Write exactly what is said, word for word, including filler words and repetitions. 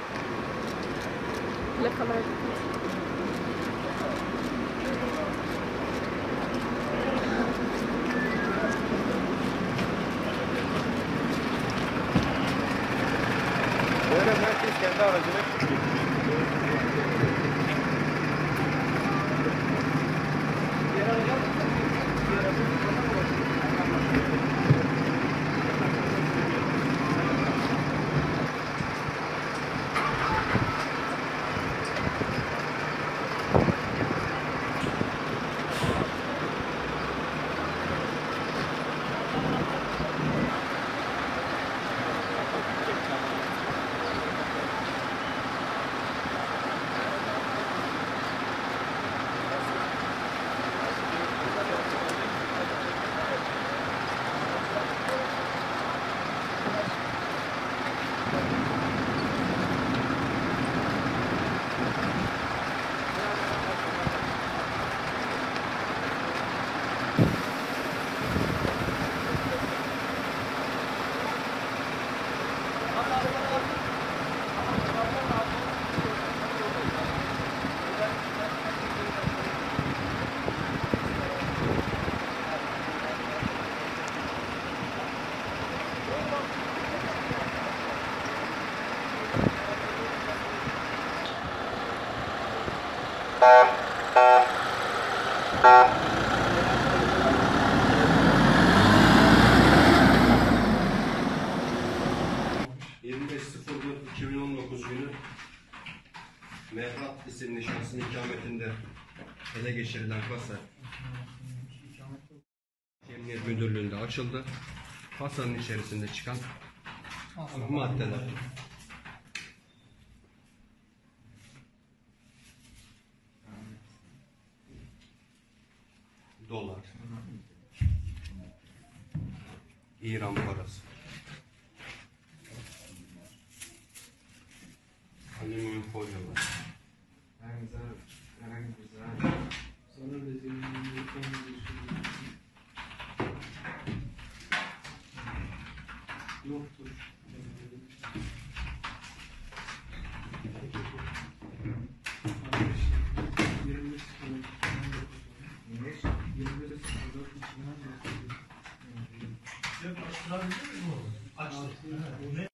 Plakalara dikkat. Böyle herkes kendi aracına çıkıyor. yirmi beş sıfır dört iki bin on dokuz günü Mehmet isimli şahsın ikametinde ele geçirilen kasa Emniyet Müdürlüğü'nde açıldı. Kasanın içerisinde çıkan maddeler. Dolar, İran parası, alüminyum folyolar, yoktur. yirmi beş sıfır dört iki bin on dokuz. Açtı.